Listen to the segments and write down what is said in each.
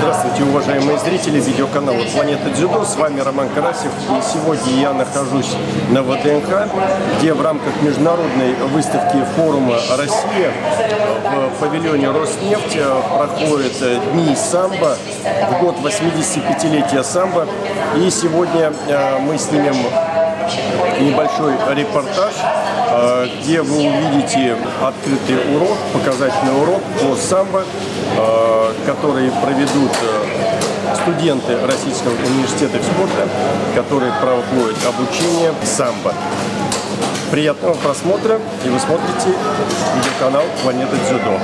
Здравствуйте, уважаемые зрители видеоканала «Планета Дзюдо». С вами Роман Карасев. И сегодня я нахожусь на ВДНХ, где в рамках международной выставки форума «Россия» в павильоне «Роснефть» проходят дни самбо, в год 85-летия самбо. И сегодня мы снимем небольшой репортаж, где вы увидите открытый урок, показательный урок по самбо, который проведут студенты Российского университета спорта, которые проходят обучение самбо. Приятного просмотра, и вы смотрите видеоканал «Планета Дзюдо».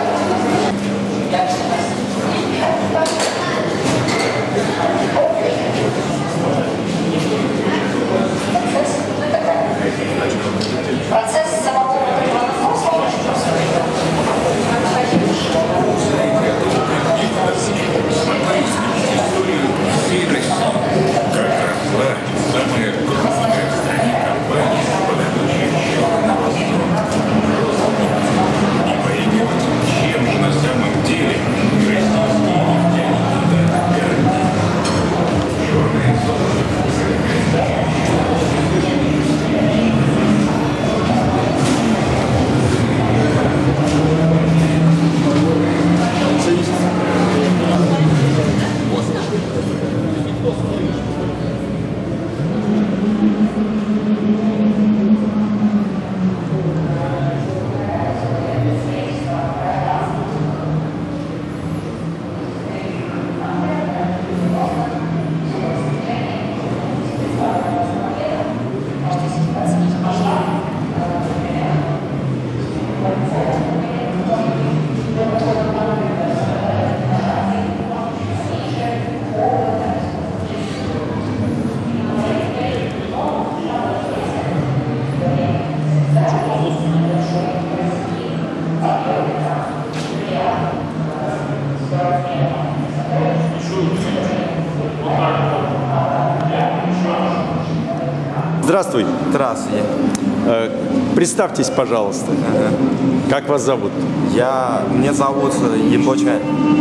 Здравствуй. Здравствуйте. Представьтесь, пожалуйста. Как вас зовут? Меня зовут Имбочай.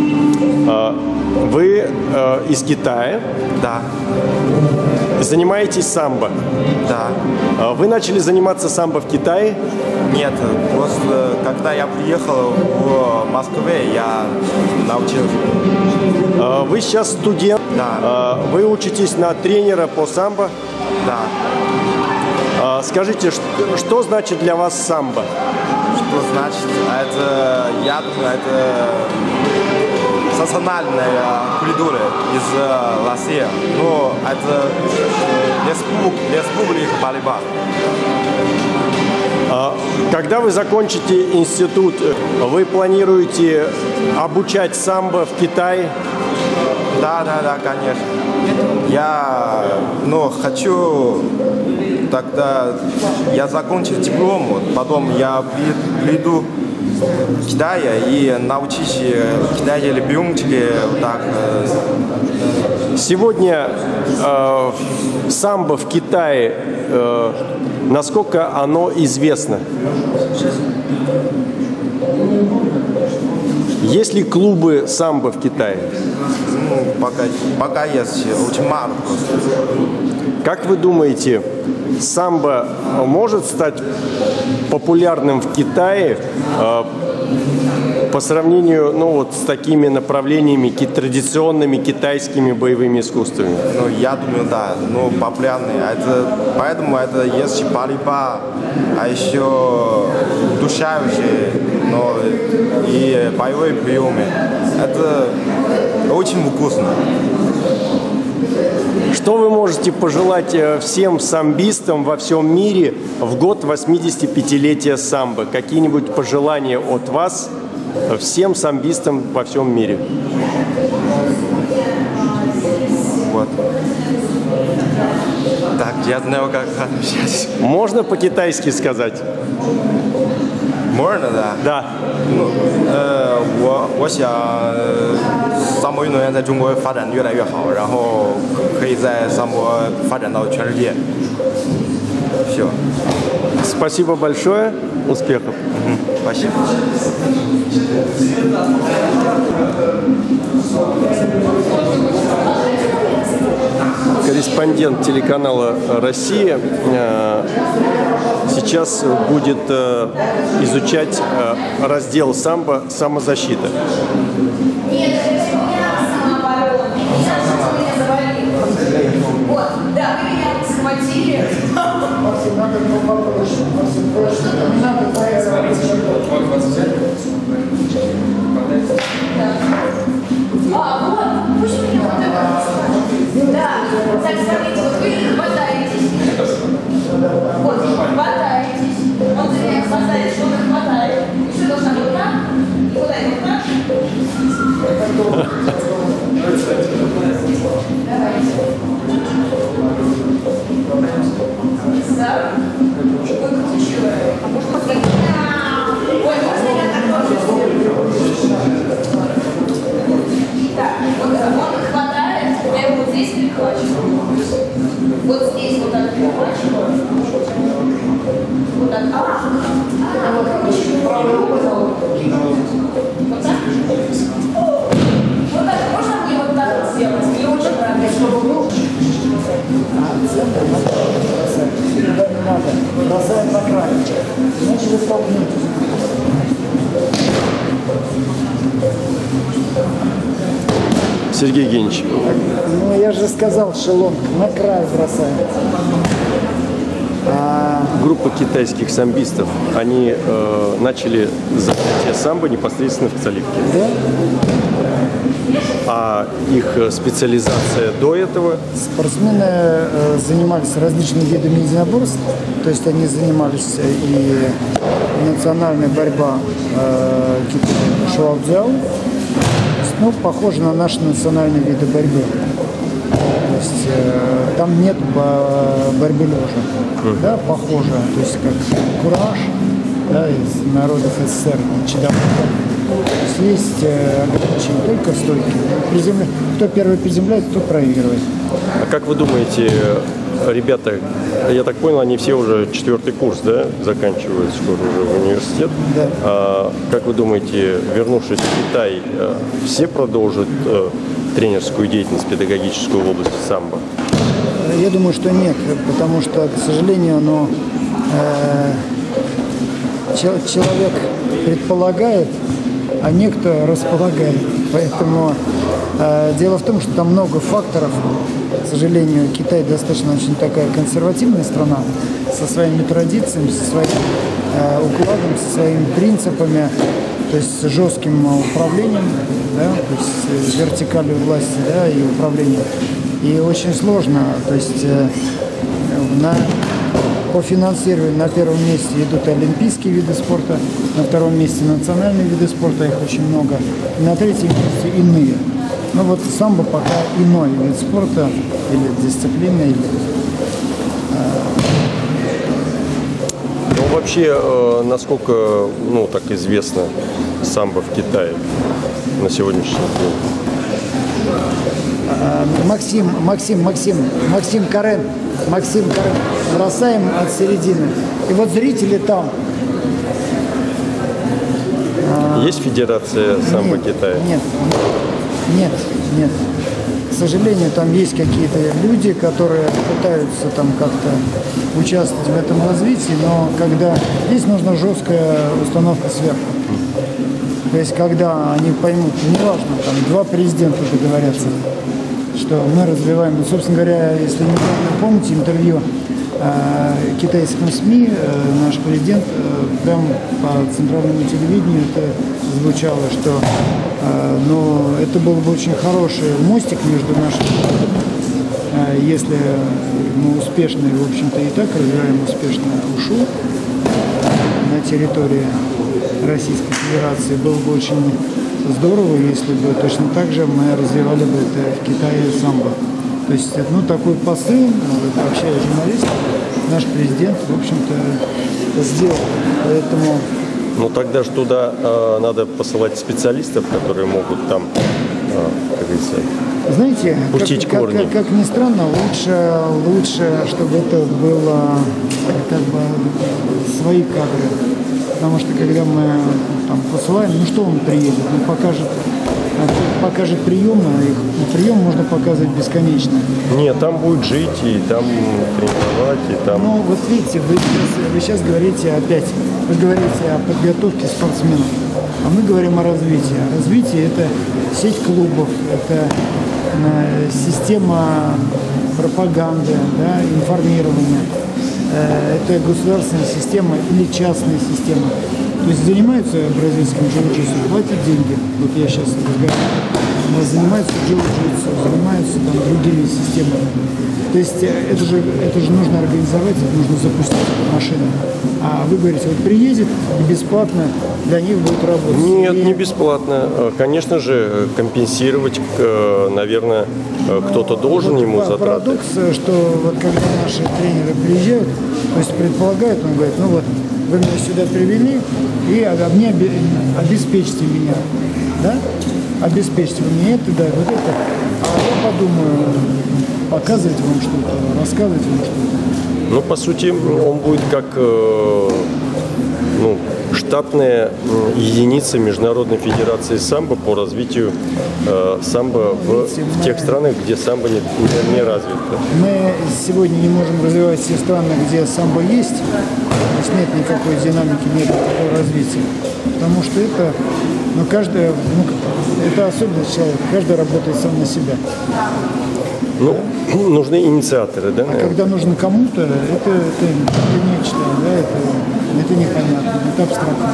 Вы из Китая? Да. Занимаетесь самбо? Да. Вы начали заниматься самбо в Китае? Нет, просто когда я приехал в Москве, я научился. Вы сейчас студент? Да. Вы учитесь на тренера по самбо? Да. Скажите, что значит для вас самбо? Что значит? Это, я думаю, это национальная культура из России. Но это республика борьба. Когда вы закончите институт, вы планируете обучать самбо в Китае? Да, конечно. Я хочу, тогда я закончу диплом, потом я приду в Китай и научусь китайские ребенки так. Сегодня самбо в Китае, насколько оно известно? Есть ли клубы самбо в Китае? Пока есть, очень мало просто. Как вы думаете, самбо может стать популярным в Китае по сравнению с такими направлениями, традиционными китайскими боевыми искусствами? Я думаю, да, популярный. Поэтому это есть борьба, а еще душающие, и боевые приемы. Это очень вкусно. Что вы можете пожелать всем самбистам во всем мире в год 85-летия самбо? Какие-нибудь пожелания от вас всем самбистам во всем мире? Вот. Так, я знаю, как отвечать. Можно по-китайски сказать? Можно, да? Да. 我想самбо运动员在中国发展越来越好，然后可以在самбо发展到全世界。Все. Спасибо большое. Успехов. Спасибо. корреспондент телеканала «Россия» сейчас будет изучать раздел самбо «Самозащита». Вот, да, вы меня схватили. Вот, пусть меня вот это. Да, так, смотрите, вот вы хватаетесь. Вот, хватаетесь. Он за меня хватает, что он хватает. И все должно быть так, и вот так. Да. А может быть, ой, можно я так тоже так, вот он хватает, я его вот здесь перехвачиваю. Вот здесь вот так перехвачиваю. Вот так. Вот так. Вот так. Можно мне вот так вот сделать? Мне очень нравится. Бросаем на край. Значит, вы столкнетесь. Сергей Евгеньевич. Ну, я же сказал, шелом на край бросаем. Группа китайских самбистов, они начали занятия самбо непосредственно в Цаливке. Да? А их специализация до этого? Спортсмены занимались различными видами единоборств, то есть они занимались и национальная борьба шуаоцзяо, ну, похоже на наши национальные виды борьбы. То есть там нет борьбы лежа, да, похоже, то есть как кураж, да, из народов СССР, чидам. То есть ограничения только стойки. Кто первый приземляет, тот проигрывает. А как вы думаете, ребята, я так понял, они все уже 4-й курс, да, заканчивают скоро уже в университет. Да. Как вы думаете, вернувшись в Китай, все продолжат тренерскую деятельность педагогическую в области самбо? Я думаю, что нет, потому что, к сожалению, человек предполагает, а некто располагает. Поэтому дело в том, что там много факторов. К сожалению, Китай достаточно очень такая консервативная страна со своими традициями, со своим укладом, со своими принципами, то есть с жестким управлением, да, то есть с вертикалью власти, да, и управлением. И очень сложно, то есть по финансированию на первом месте идут олимпийские виды спорта, на втором месте национальные виды спорта, их очень много, и на третьем месте иные. Ну вот самбо пока иной вид спорта или дисциплина, или... Ну вообще, насколько, ну, так известно самбо в Китае на сегодняшний день? Максим Карен, бросаем от середины. И вот зрители там. Есть федерация самбо Китая? Нет. К сожалению, там есть какие-то люди, которые пытаются там как-то участвовать в этом развитии, но когда здесь нужна жесткая установка сверху. То есть, когда они поймут, неважно, там 2 президента договорятся, что мы развиваем. Ну, собственно говоря, если не помните интервью китайским СМИ, наш президент прямо по центральному телевидению это звучало, что это был бы очень хороший мостик между нашими, если мы успешно, в общем-то и так развиваем успешно УШУ на территории Российской Федерации, было бы очень здорово, если бы точно так же мы развивали бы это в Китае самбо. То есть, ну, такой посыл, общаясь с журналистами, наш президент, в общем-то, сделал. Поэтому... Ну, тогда же туда надо посылать специалистов, которые могут там, как говорится, знаете, пустить корни. Как ни странно, лучше, чтобы это было как бы свои кадры. Потому что когда мы там посылаем, ну что он приедет, он покажет покажет приемы, их прием можно показывать бесконечно. Нет, там будет жить, и там тренировать, и там... Ну, вот видите, вы сейчас говорите опять, вы говорите о подготовке спортсменов, а мы говорим о развитии. Развитие – это сеть клубов, это система пропаганды, да, информирования, это государственная система или частная система. То есть занимаются бразильским джиу-джитсу, платят деньги. Вот я сейчас разговариваю. Занимаются джиу-джитсу, занимаются там другими системами. То есть это же нужно организовать, это нужно запустить машину. А вы говорите, вот приедет и бесплатно для них будет работать. Нет, не бесплатно. Конечно же, компенсировать, наверное, кто-то должен вот ему затраты. Парадокс, что вот когда наши тренеры приезжают, то есть предполагают, он говорит, ну вот, вы меня сюда привели и обеспечьте меня, да? Обеспечьте вы мне это, да, вот это. А я подумаю, показывать вам что-то, рассказывать вам что-то. Ну, по сути, он будет как штатная единица Международной Федерации самбо по развитию самбо в тех странах, где самбо не развито. Мы сегодня не можем развивать все страны, где самбо есть, то есть нет никакой динамики, нет никакого развития, потому что это, это особенность человека, каждый работает сам на себя. Ну, нужны инициаторы, да? А когда нужно кому-то, это нечто, да, это непонятно, это абстрактно.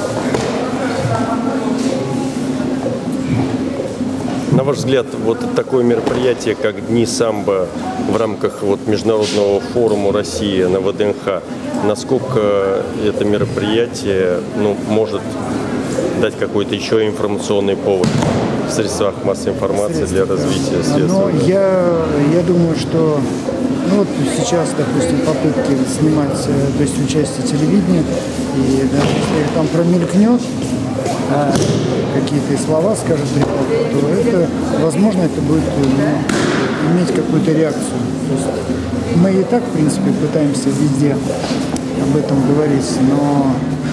На ваш взгляд, вот такое мероприятие, как Дни самбо в рамках Международного форума России на ВДНХ, насколько это мероприятие может дать какой-то еще информационный повод в средствах массовой информации для развития средств? Но я думаю, что вот сейчас, допустим, попытки снимать, то есть участие телевидения, и даже если там промелькнет, какие-то слова скажет репортер, то это, возможно, это будет иметь какую-то реакцию. То есть мы и так, в принципе, пытаемся везде об этом говорить, но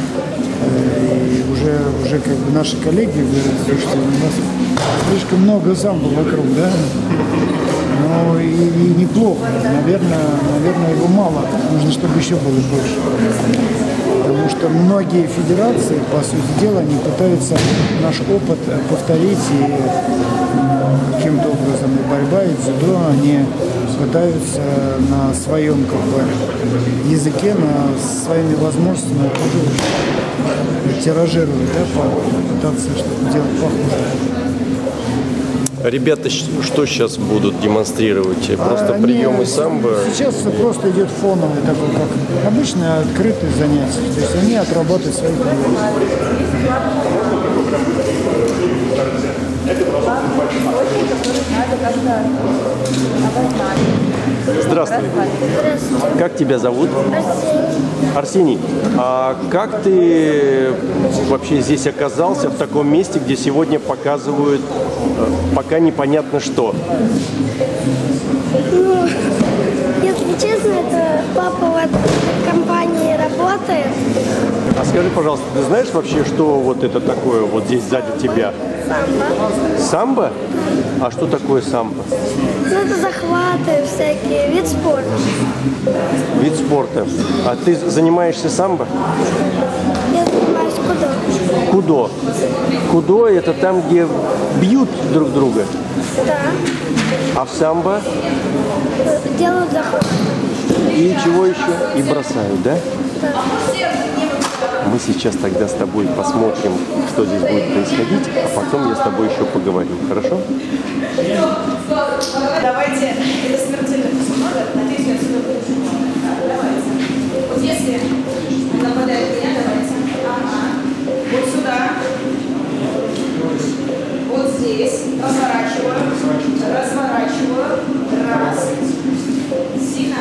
и уже как бы наши коллеги говорят, слушайте, у нас слишком много самбо вокруг, да? Но и неплохо, наверное, его мало, нужно, чтобы еще было больше. Потому что многие федерации, по сути дела, они пытаются наш опыт повторить, и каким-то образом и борьба, и дзюдо, они пытаются на своем языке, своими возможностями тиражировать, да, пытаться что-то делать похуже. Ребята что сейчас будут демонстрировать? Просто приемы самбо? Сейчас просто идет фоновый такой, как обычно, открытые занятия. То есть они отрабатывают свои приемы. Здравствуй. Здравствуйте. Как тебя зовут? Арсений. Арсений, а как ты вообще здесь оказался, в таком месте, где сегодня показывают пока непонятно что? Ну, если честно, это папа в этой компании работает. А скажи, пожалуйста, ты знаешь вообще, что вот это такое вот здесь сзади тебя? Самбо. Самбо? А что такое самбо? Ну, это захваты всякие, вид спорта. Вид спорта. А ты занимаешься самбо? Я занимаюсь кудо. Кудо. Кудо – это там, где бьют друг друга. Да. А в самбо? Делают захваты. И чего еще? И бросают, да? Да. Мы сейчас тогда с тобой посмотрим, что здесь будет происходить, а потом я с тобой еще поговорю. Хорошо? Давайте, это смертельно много, надеюсь, я отсюда выйду. Давайте. Вот если нападает меня, давайте. Ага. Вот сюда. Вот здесь. Разворачиваю. Разворачиваю. Раз. Сильно.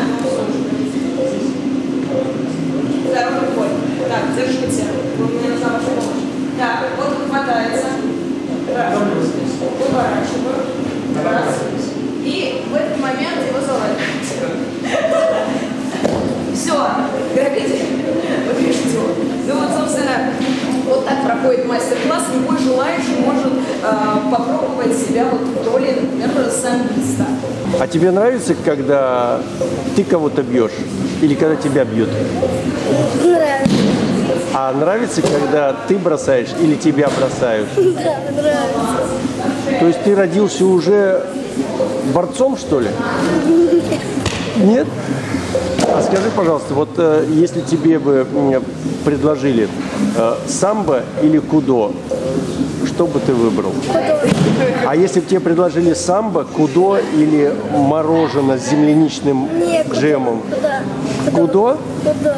Второй рукой. Так, держите. Мне нужна ваша помощь. Так, вот он хватается. Раз. Выворачиваю. Раз. И в этот момент его заладить. Все. Видите? Вот видите. Ну вот, собственно, вот так проходит мастер-класс. Любой желающий может А тебе нравится, когда ты кого-то бьешь или когда тебя бьют? Нравится. А нравится, когда ты бросаешь или тебя бросают? Да, нравится. То есть ты родился уже борцом, что ли? Нет? А скажи, пожалуйста, вот если тебе бы предложили самбо или кудо, что бы ты выбрал? А если бы тебе предложили самбо, кудо или мороженое с земляничным джемом? Куда? Кудо? Куда?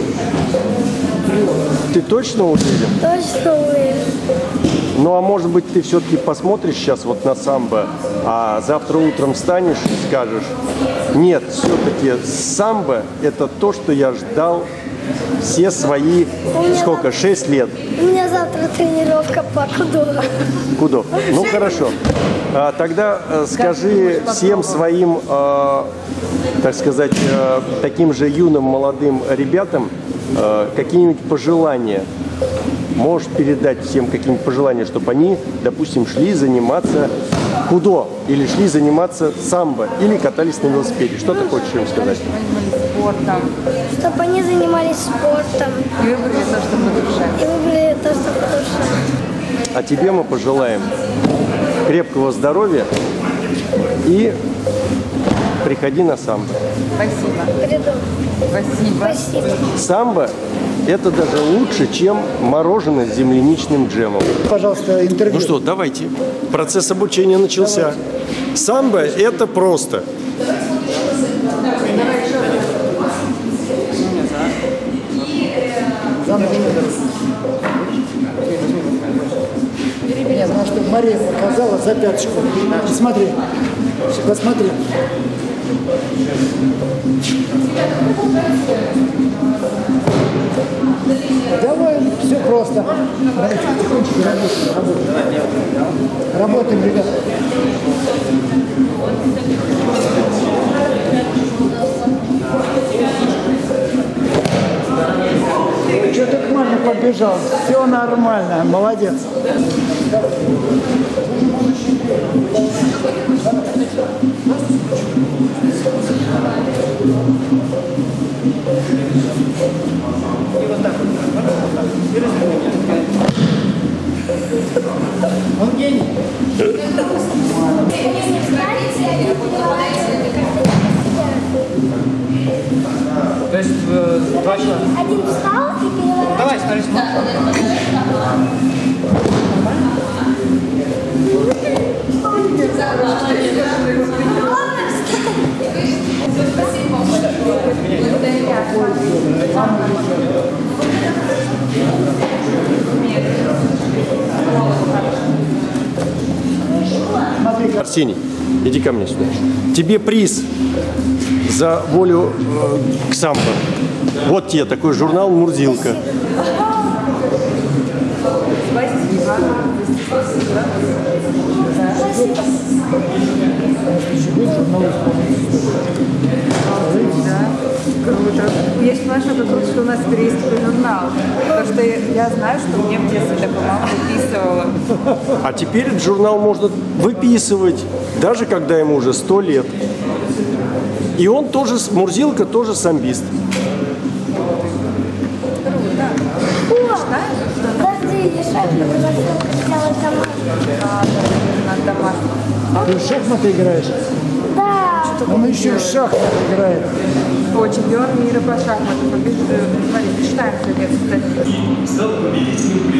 Ты точно уверен? Точно уверен. Ну, а может быть, ты все-таки посмотришь сейчас вот на самбо, а завтра утром встанешь и скажешь: нет, все-таки самбо – это то, что я ждал все свои, сколько, 6 лет. У меня завтра тренировка по кудо. Кудо. Ну, хорошо. Тогда скажи всем своим, так сказать, таким же юным молодым ребятам какие-нибудь пожелания. Можешь передать всем какие-нибудь пожелания, чтобы они, допустим, шли заниматься кудо, или шли заниматься самбо, или катались на велосипеде. Что ты хочешь им сказать? Спортом. Чтобы они занимались спортом. И выбрали то, что по душе. И выбрали то, что по душе. А тебе мы пожелаем крепкого здоровья и приходи на самбо. Спасибо. Приду. Спасибо. Спасибо. Самбо – это даже лучше, чем мороженое с земляничным джемом. Пожалуйста, интервью. Ну что, давайте. Процесс обучения начался. Самбо – это просто. Нет, ну что Мария показала за пяточку. Посмотри. Посмотри. Давай, все просто. Давайте потихонечку работаем. Работаем, ребята. Что ты к маме побежал? Все нормально, молодец. Он гений. То есть 2 часа. Один встал и переворачивал. Давай, смотри, Арсений, иди ко мне сюда. Тебе приз за волю к самбо. Вот тебе такой журнал «Мурзилка». Круто. Я считаю, что это круто, что у нас теперь есть такой журнал. Потому что я знаю, что мне в детстве такая мама выписывала. А теперь этот журнал можно выписывать, даже когда ему уже 100 лет. И он тоже, Мурзилка тоже самбист. Подожди, решай, сделать домашний. Ты в шахматы играешь? Да. Он еще в шахматы играет. О, чемпион мира по шахматам. Смотри, читаем совет, кстати.